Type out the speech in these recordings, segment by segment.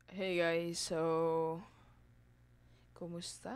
Hey guys, kumusta?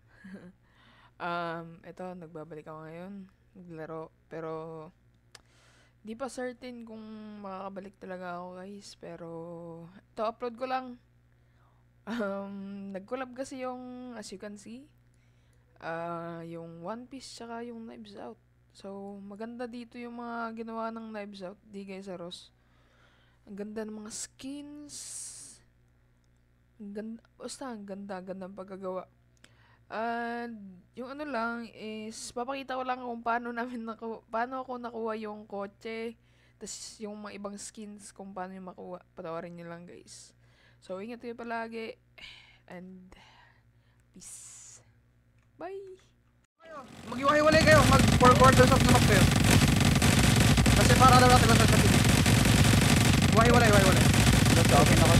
Ito, nagbabalik ako ngayon, naglaro, pero di pa certain kung makakabalik talaga ako guys, pero ito, upload ko lang. Nag-collab kasi yung, as you can see, yung One Piece tsaka yung Knives Out. So, maganda dito yung mga ginawa ng Knives Out, di guys sa Ross. Ang ganda ng mga skins, ang ganda, basta ang ganda ng pagkagawa. Yung ano lang is papakita ko lang kung paano ako nakuha yung kotse, tas yung mga ibang skins kung paano yung makuha. Patawarin niyo lang guys. So ingat kayo palagi and peace. Bye. Mag-iwahiwalay kayo, mag 4 quarters of the map kayo. Kasi para daw natin sa TV. Wahiwalay. Sa akin ako.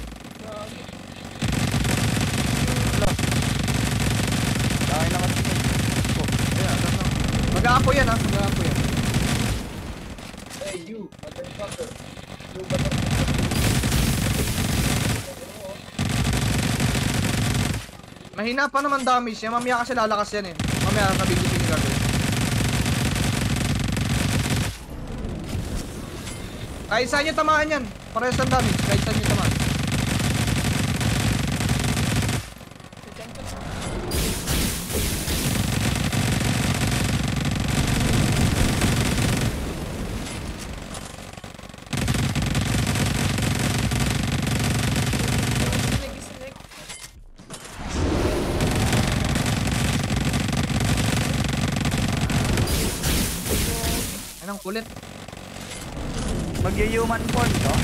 Sa akin ako. Ayan, ano. Mag-aapo yan ha, mag-aapo yan. Hey you, motherfucker. You motherfucker. Mahina pa naman damage niya, mamaya kasi lalakas yan eh. Mamaya nabigyan yung gagawin. Kahit saan nyo tamaan yan, parehas ang damage, kahit saan nyo tamaan. Anong kulit? Mag-human form to?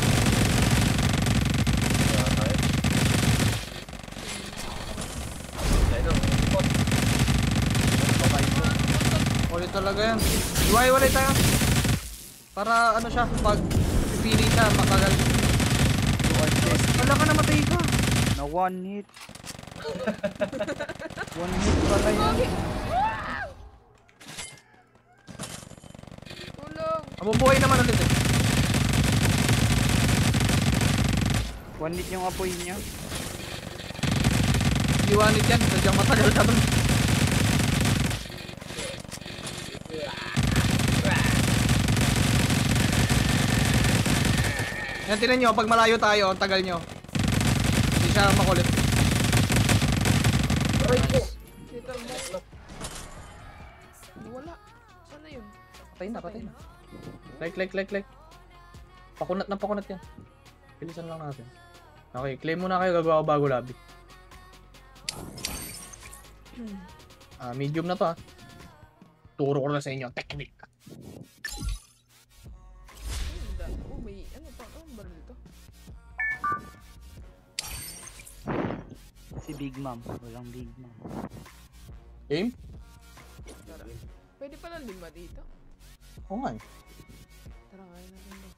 Kulit talaga yan. Iwahiwalay tayo. Para ano siya, pag pipili siya, makagal. Wala ka namatay ka. Na one hit. One hit pala yan. Tulong. Mabubuhay naman ulit eh. One hit yung apoy niya. Iwanit yan, sadyang matagal ka doon. Yan, tinan nyo, pag malayo tayo, ang tagal nyo. Hindi siya makulit. Dito mo. Wala. Sana yun? Patay na. Like. Pakunat yan. Bilisan lang natin. Okay, claim muna kayo, gagawa ko bago lobby. Medium na to ha. Turo ko na sa inyo, technique. Oh, may ano pa? Anong baril ito? Si Big Mom. Walang Big Mom. Aim? Tara. Pwede pala lima dito. Oo nga eh. Tara, kaya natin ba?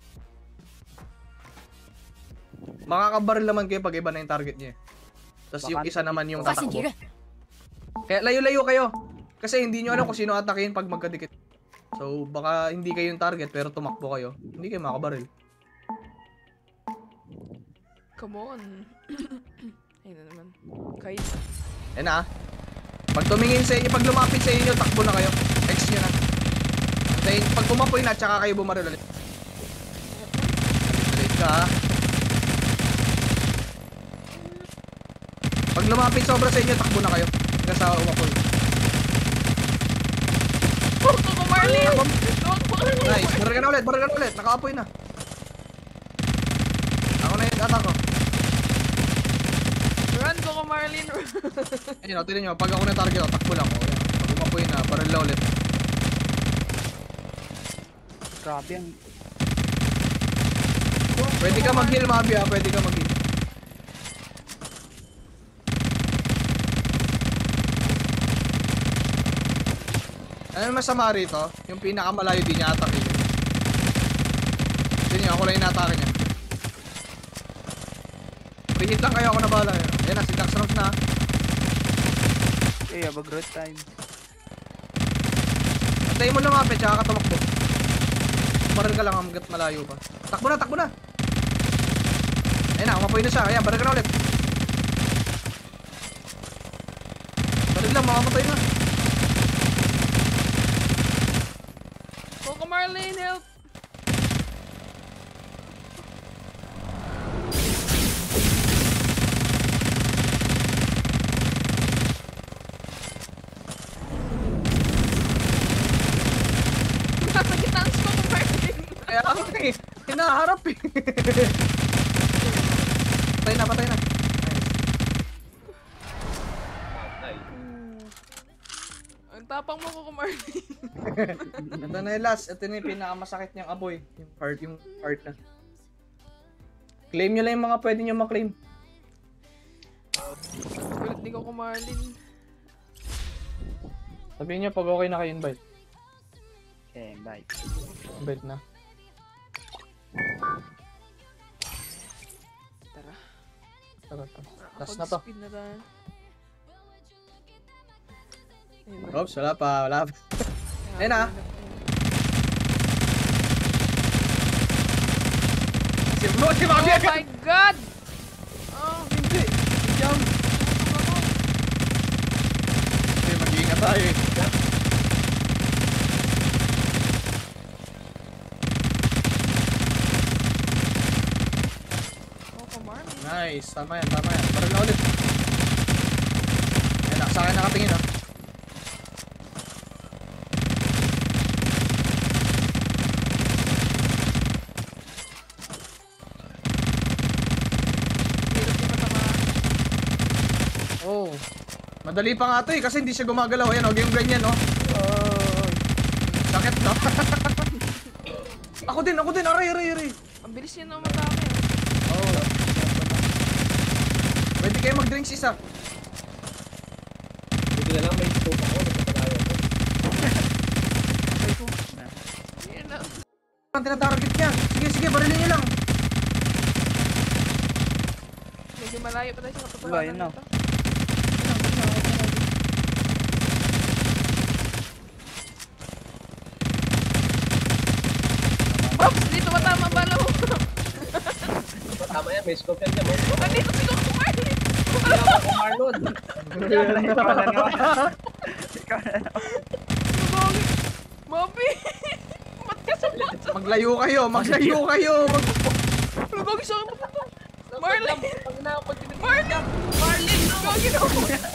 Makakabaril naman kayo pag iba na yung target niya. Tapos yung isa naman yung tatakbo. Kaya layo-layo kayo. Kasi hindi nyo alam kung sino atakin pag magkadikit. So baka hindi kayo yung target pero tumakbo kayo. Hindi kayo makabaril. Come on. Ayun na naman. Kahit. Ayan na ah. Pag tumingin sa inyo, pag lumapit sa inyo, takbo na kayo. X nyo na. Then pag pumapoy na, tsaka kayo bumaril ulit. Ulit ka ah. Pag lumapit sobra sa inyo, takbo na kayo. Hanggang sa umapoy. Ako Marley! Nice. Baril ka na ulit. Nakaapoy na. Ako na yung attack ko. Run ko Marlin! Ayun o, tinan nyo. Pag ako na target, takbo lang. O, yan. Pag umapoy na, baril na ulit. Grabe ang... Pwede ka mag-heal, Mabi ah. Pwede ka mag-heal. Ano masama rito? Yung pinakamalayo di niya atake. Hindi niya, ako lang inatake niya. Pre-hit lang kayo, ako na bahala. Ayan na, si Dax Rouse na. Eh, abag road time. Antayin mo lumapit, tsaka ka tumakbo. Baril ka lang hanggat malayo pa. Takbo na! Ayun na, umapoy na siya. Ayan, baril ka na ulit. Baril lang, makamatay na. Coco Marlin, help! Nasa gitna ang Coco Marlin! Kaya ako eh. Hinaharap eh. Patay na, patay na. Patay. Ang tapang mo, Coco Marlin. Ito na yung last. Ito na yung pinakamasakit niyang apoy. Yung heart na. Claim nyo lang yung mga pwede nyo maklaim. Kulit ni Coco Marlin. Sabihin nyo pag okay na kayo invite. Okay, bye. Invite na. Tara. Tara, tara. Last na to. Speed na tayo. Ayun na. Oops, wala pa, wala pa. Ayun na. Si Oh Mami agad! my God! Oh, Hindi! Jump! Hindi, mag-iingat tayo eh. Coco Marlin. Nice, tama yan, tama yan. Parang na ulit. Ayan na, sa akin nakatingin ah. Hirap yung matama. Oh. Madali pa nga to eh, kasi hindi siya gumagalaw. Ayan o, yung ganyan oh. Sakit no? Ako din, aray. Ang bilis niya na umatake. Oh. Pwede kayo mag-drinks isa. Buti na lang may scope ako. Nagpapalayo ako. Yun na. Ang tinatarget niya. Sige, barilin niyo lang. Medyo malayo pa tayo sa Wala, katotohanan yun na. nito. Oops! Dito matama bala mo. Tama yan, may scope yan dyan. Andito si Coco Marlin. Kaya ako Marlon. Ikaw na naman. Ikaw na naman. Bakit? Mami! Ba't ka sa bata? Maglayo kayo. Ano bagay sa akin papunta? Marlin! Pag na ako Marlin! Marlin! Gagin ako!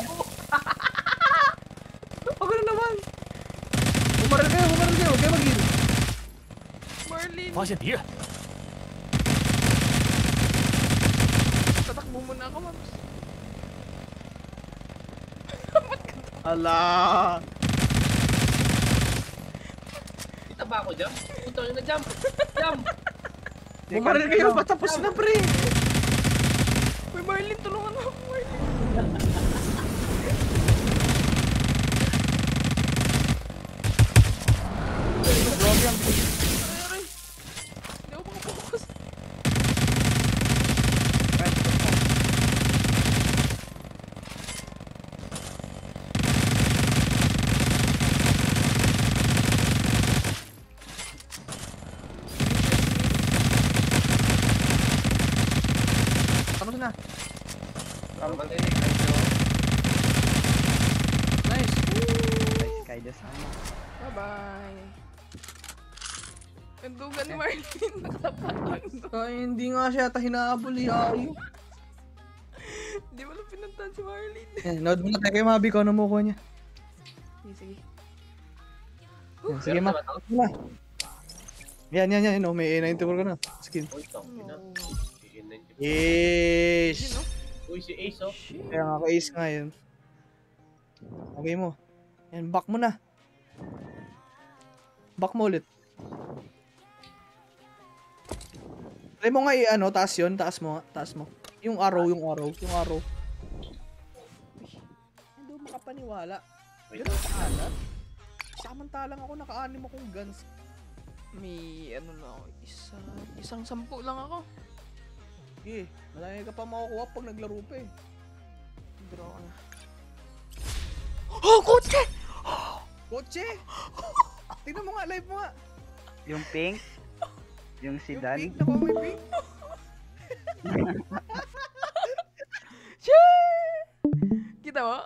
Ako na naman. Bumaril kayo. Huwag kayo mag-heal. Marlin! 发现敌人， Tatakbo muna ako, Mams. Ala. Kita ba ako dyan? Punta nyo na jump. Jump! Bumaril kayo. Patapos na pre. Uy, Marlin, tulungan mo ako, Marlin. Grabe ang bilis. Aray. Hindi ako makapokus. Tapos na. Pantay Nice. Kaido sana. Bye-bye. Ang duga ni Marlin. Nakatapat lang doon. Ay, hindi nga siya yata hinahabol eh. Ayaw. Hindi mo lang pinuntahan si Marlin. Nood mo na tayo kay Mabi kung ano mo ko niya. Sige. Sige ma. Wala. Yan. Oh, may A94 ka na. Skin. Uy, tangin na. No. Yes. Yun, no? Uy, si Ace oh. Shit. Kaya nga ka-ace nga yun. Okay mo. Yan, back mo na. Back mo ulit. Try mo nga i-ano, taas yun. Taas mo. Yung arrow. Hindi mo makapaniwala. Ganun ka alat. Samantalang ako naka-anim akong guns. May ano na ako. Isang 10 lang ako. Sige, malaki ka pa makukuha pag naglaro pa eh. Draw ka na. Oh, kotse! Kotse! Tingnan mo nga, live mo nga. Yung pink. Yung Yung sedan. pink, nakuha mo yung pink. Kita mo?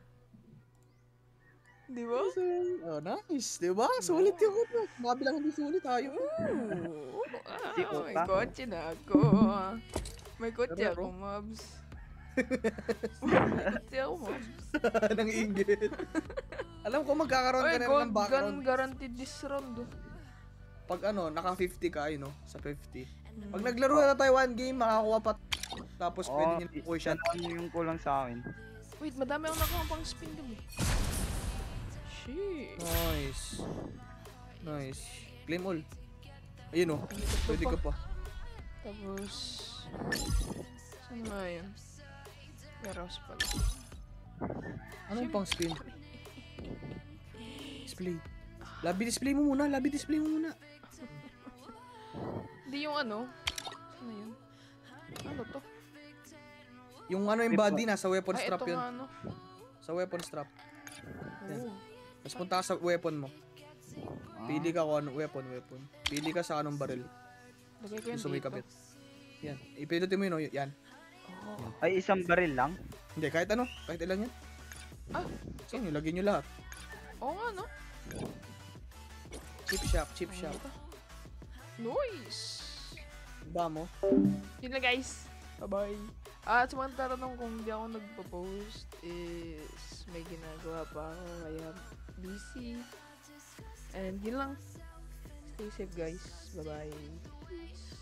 Di ba? Oh, nice. Diba? Sulit yung ano. Mabilang hindi sulit tayo. Si May Oka. kotse na ako. May kotse Pero, ako, Mabs. May kotse ako, Mabs. Nang inggit. Alam ko magkakaroon ka Ay, na gold ng background. gun guaranteed this round. Pag ano, naka 50 ka, no? Sa 50. Pag naglaro na tayo one game, makakuha pa. Tapos pwede nyo push shot. Yung kulang sa akin. Wait, madami akong nakuha pang spin dun eh. Shit. Nice. Nice. Claim all. Ayun oh. Pwede ka pa. Tapos... Saan nga yun? Warehouse pala. Anong pang spin? Display. Lobby display mo muna. Lobby display mo muna. Hindi yung ano. Saan na yun? Ano to? Yung ano yung body, nasa weapon Ay, strap ito yun. nga ano. Sa weapon strap. Yan. Oo. Tapos punta ka sa weapon mo. Pili ka kung anong weapon. Pili ka sa anong baril. Lagay ko yun Gusto mo dito. ikabit. Yan. Ipinutin mo yun, oh. Yan. Oh. Ay, isang baril lang? Hindi, kahit ano. Kahit ilan yan. Ah. Saan nyo, lagyan nyo lahat. Oo nga no? Chip shop, chip shop. Nice! Damo. Yun lang guys. Bye-bye. At sa mga tatanong kung hindi ako nagpo-post is may ginagawa pa ako kaya busy. And yun lang. Stay safe guys. Bye-bye. Peace.